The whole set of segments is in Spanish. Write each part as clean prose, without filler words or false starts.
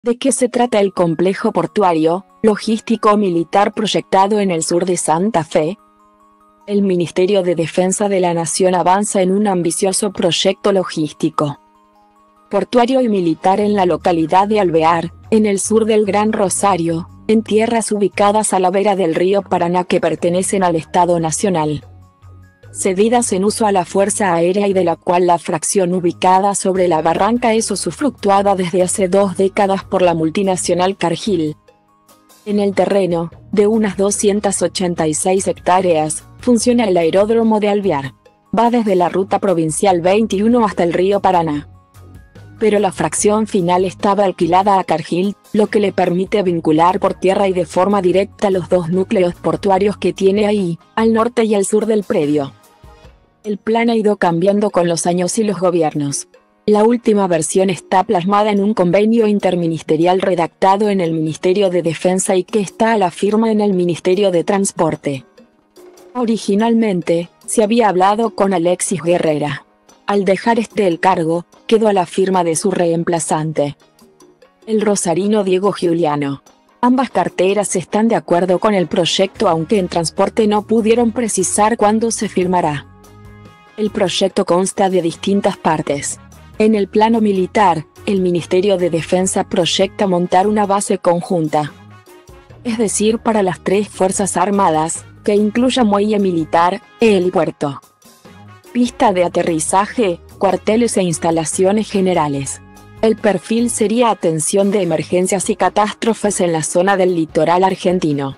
¿De qué se trata el complejo portuario, logístico militar proyectado en el sur de Santa Fe? El Ministerio de Defensa de la Nación avanza en un ambicioso proyecto logístico, portuario y militar en la localidad de Alvear, en el sur del Gran Rosario, en tierras ubicadas a la vera del río Paraná que pertenecen al Estado Nacional, cedidas en uso a la Fuerza Aérea y de la cual la fracción ubicada sobre la barranca es usufructuada desde hace 2 décadas por la multinacional Cargill. En el terreno, de unas 286 hectáreas, funciona el aeródromo de Alvear. Va desde la ruta provincial 21 hasta el río Paraná. Pero la fracción final estaba alquilada a Cargill, lo que le permite vincular por tierra y de forma directa los 2 núcleos portuarios que tiene ahí, al norte y al sur del predio. El plan ha ido cambiando con los años y los gobiernos. La última versión está plasmada en un convenio interministerial redactado en el Ministerio de Defensa y que está a la firma en el Ministerio de Transporte. Originalmente, se había hablado con Alexis Guerrera. Al dejar el cargo, quedó a la firma de su reemplazante, el rosarino Diego Giuliano. Ambas carteras están de acuerdo con el proyecto, aunque en Transporte no pudieron precisar cuándo se firmará. El proyecto consta de distintas partes. En el plano militar, el Ministerio de Defensa proyecta montar una base conjunta, es decir, para las 3 Fuerzas Armadas, que incluya muelle militar, helipuerto, pista de aterrizaje, cuarteles e instalaciones generales. El perfil sería atención de emergencias y catástrofes en la zona del litoral argentino.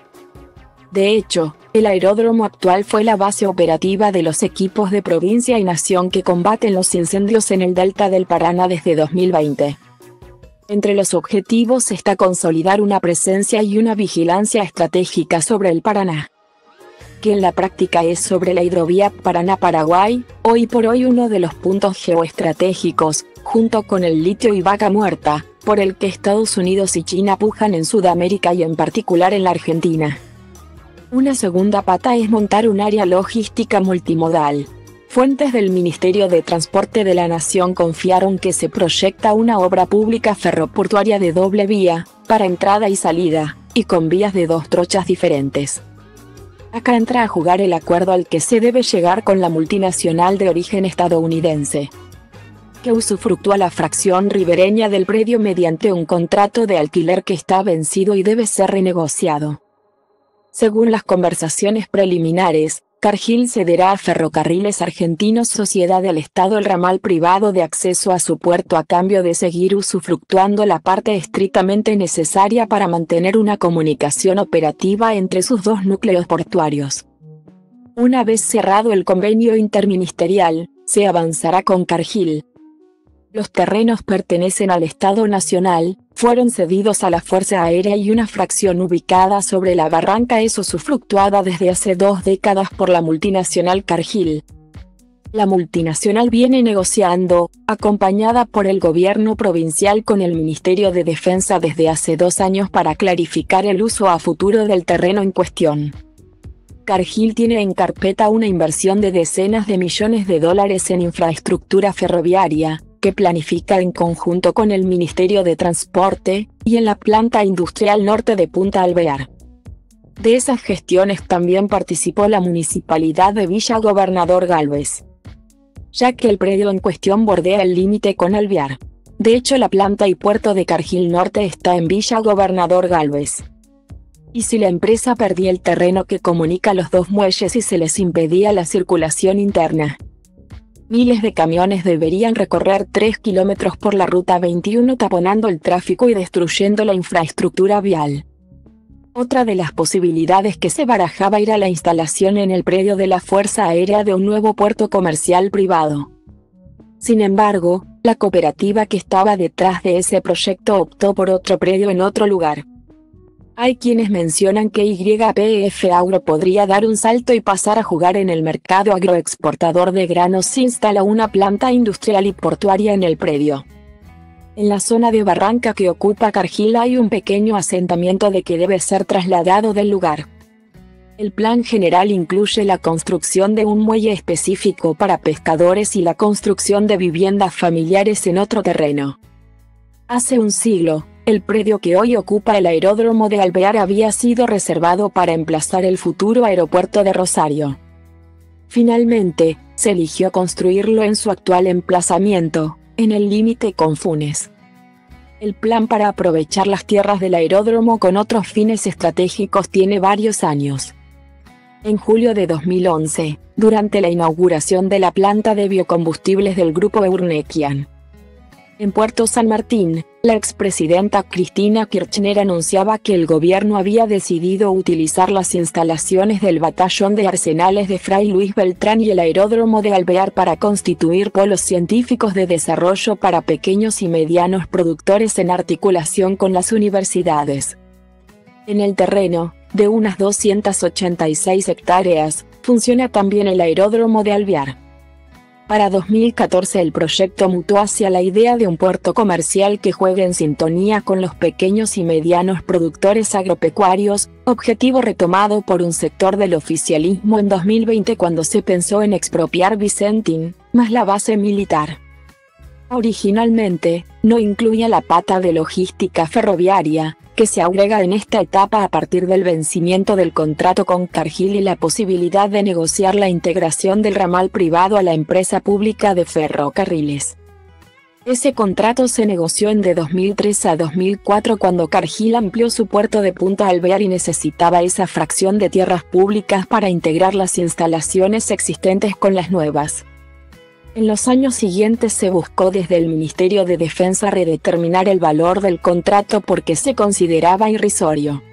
De hecho, el aeródromo actual fue la base operativa de los equipos de Provincia y Nación que combaten los incendios en el delta del Paraná desde 2020. Entre los objetivos está consolidar una presencia y una vigilancia estratégica sobre el Paraná, que en la práctica es sobre la hidrovía Paraná-Paraguay, hoy por hoy uno de los puntos geoestratégicos, junto con el litio y Vaca Muerta, por el que Estados Unidos y China pujan en Sudamérica y en particular en la Argentina. Una segunda pata es montar un área logística multimodal. Fuentes del Ministerio de Transporte de la Nación confiaron que se proyecta una obra pública ferroportuaria de doble vía, para entrada y salida, y con vías de 2 trochas diferentes. Acá entra a jugar el acuerdo al que se debe llegar con la multinacional de origen estadounidense, que usufructúa la fracción ribereña del predio mediante un contrato de alquiler que está vencido y debe ser renegociado. Según las conversaciones preliminares, Cargill cederá a Ferrocarriles Argentinos Sociedad del Estado el ramal privado de acceso a su puerto a cambio de seguir usufructuando la parte estrictamente necesaria para mantener una comunicación operativa entre sus 2 núcleos portuarios. Una vez cerrado el convenio interministerial, se avanzará con Cargill. Los terrenos pertenecen al Estado Nacional, fueron cedidos a la Fuerza Aérea y una fracción ubicada sobre la barranca es usufructuada desde hace 2 décadas por la multinacional Cargill. La multinacional viene negociando, acompañada por el gobierno provincial con el Ministerio de Defensa desde hace 2 años para clarificar el uso a futuro del terreno en cuestión. Cargill tiene en carpeta una inversión de decenas de millones de dólares en infraestructura ferroviaria, que planifica en conjunto con el Ministerio de Transporte, y en la planta industrial norte de Punta Alvear. De esas gestiones también participó la Municipalidad de Villa Gobernador Galvez, ya que el predio en cuestión bordea el límite con Alvear. De hecho, la planta y puerto de Cargill Norte está en Villa Gobernador Galvez. Y si la empresa perdía el terreno que comunica los 2 muelles y se les impedía la circulación interna, miles de camiones deberían recorrer 3 kilómetros por la ruta 21 taponando el tráfico y destruyendo la infraestructura vial. Otra de las posibilidades que se barajaba era la instalación en el predio de la Fuerza Aérea de un nuevo puerto comercial privado. Sin embargo, la cooperativa que estaba detrás de ese proyecto optó por otro predio en otro lugar. Hay quienes mencionan que YPF Agro podría dar un salto y pasar a jugar en el mercado agroexportador de granos si instala una planta industrial y portuaria en el predio. En la zona de barranca que ocupa Cargill hay un pequeño asentamiento de que debe ser trasladado del lugar. El plan general incluye la construcción de un muelle específico para pescadores y la construcción de viviendas familiares en otro terreno. Hace un siglo, el predio que hoy ocupa el aeródromo de Alvear había sido reservado para emplazar el futuro aeropuerto de Rosario. Finalmente, se eligió construirlo en su actual emplazamiento, en el límite con Funes. El plan para aprovechar las tierras del aeródromo con otros fines estratégicos tiene varios años. En julio de 2011, durante la inauguración de la planta de biocombustibles del grupo Eurnequian en Puerto San Martín, la expresidenta Cristina Kirchner anunciaba que el gobierno había decidido utilizar las instalaciones del Batallón de Arsenales de Fray Luis Beltrán y el aeródromo de Alvear para constituir polos científicos de desarrollo para pequeños y medianos productores en articulación con las universidades. En el terreno, de unas 286 hectáreas, funciona también el aeródromo de Alvear. Para 2014 el proyecto mutó hacia la idea de un puerto comercial que juegue en sintonía con los pequeños y medianos productores agropecuarios, objetivo retomado por un sector del oficialismo en 2020 cuando se pensó en expropiar Vicentín, más la base militar. Originalmente, no incluía la pata de logística ferroviaria, que se agrega en esta etapa a partir del vencimiento del contrato con Cargill y la posibilidad de negociar la integración del ramal privado a la empresa pública de ferrocarriles. Ese contrato se negoció de 2003 a 2004 cuando Cargill amplió su puerto de Punta Alvear y necesitaba esa fracción de tierras públicas para integrar las instalaciones existentes con las nuevas. En los años siguientes se buscó desde el Ministerio de Defensa redeterminar el valor del contrato porque se consideraba irrisorio.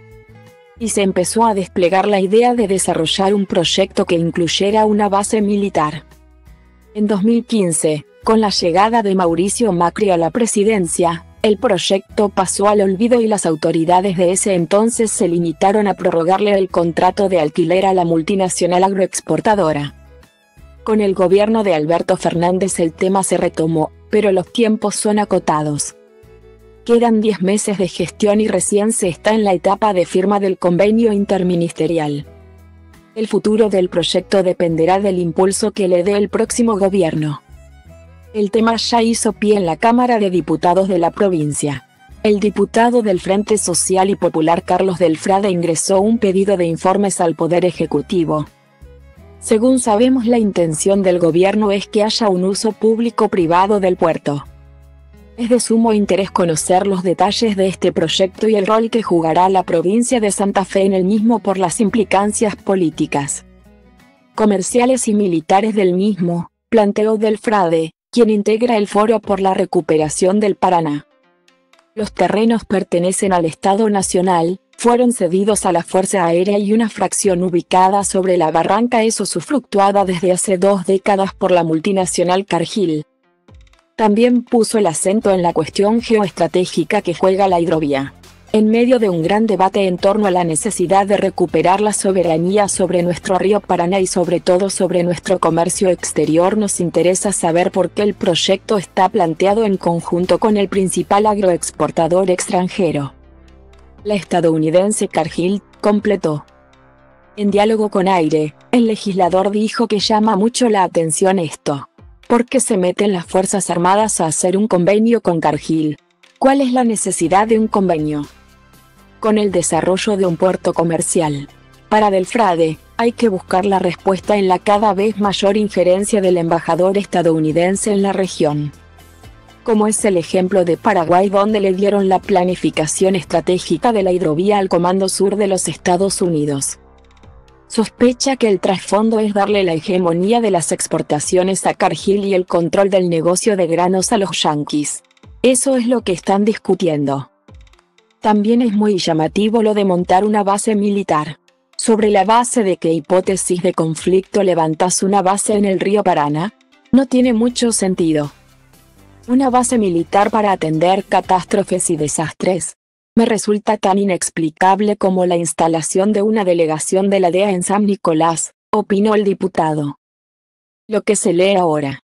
Y se empezó a desplegar la idea de desarrollar un proyecto que incluyera una base militar. En 2015, con la llegada de Mauricio Macri a la presidencia, el proyecto pasó al olvido y las autoridades de ese entonces se limitaron a prorrogarle el contrato de alquiler a la multinacional agroexportadora. Con el gobierno de Alberto Fernández el tema se retomó, pero los tiempos son acotados. Quedan 10 meses de gestión y recién se está en la etapa de firma del convenio interministerial. El futuro del proyecto dependerá del impulso que le dé el próximo gobierno. El tema ya hizo pie en la Cámara de Diputados de la provincia. El diputado del Frente Social y Popular Carlos Delfrade ingresó un pedido de informes al Poder Ejecutivo. Según sabemos, la intención del gobierno es que haya un uso público-privado del puerto. Es de sumo interés conocer los detalles de este proyecto y el rol que jugará la provincia de Santa Fe en el mismo por las implicancias políticas, comerciales y militares del mismo, planteó Delfrade, quien integra el Foro por la Recuperación del Paraná. Los terrenos pertenecen al Estado Nacional, fueron cedidos a la Fuerza Aérea y una fracción ubicada sobre la barranca es usufructuada desde hace 2 décadas por la multinacional Cargill. También puso el acento en la cuestión geoestratégica que juega la hidrovía. En medio de un gran debate en torno a la necesidad de recuperar la soberanía sobre nuestro río Paraná y sobre todo sobre nuestro comercio exterior, nos interesa saber por qué el proyecto está planteado en conjunto con el principal agroexportador extranjero, la estadounidense Cargill, completó. En diálogo con Aire, el legislador dijo que llama mucho la atención esto. ¿Por qué se meten las Fuerzas Armadas a hacer un convenio con Cargill? ¿Cuál es la necesidad de un convenio con el desarrollo de un puerto comercial? Para Delfrade, hay que buscar la respuesta en la cada vez mayor injerencia del embajador estadounidense en la región, como es el ejemplo de Paraguay, donde le dieron la planificación estratégica de la hidrovía al Comando Sur de los Estados Unidos. Sospecha que el trasfondo es darle la hegemonía de las exportaciones a Cargill y el control del negocio de granos a los yanquis. Eso es lo que están discutiendo. También es muy llamativo lo de montar una base militar. ¿Sobre la base de qué hipótesis de conflicto levantas una base en el río Paraná? No tiene mucho sentido. Una base militar para atender catástrofes y desastres. Me resulta tan inexplicable como la instalación de una delegación de la DEA en San Nicolás, opinó el diputado. Lo que se lee ahora.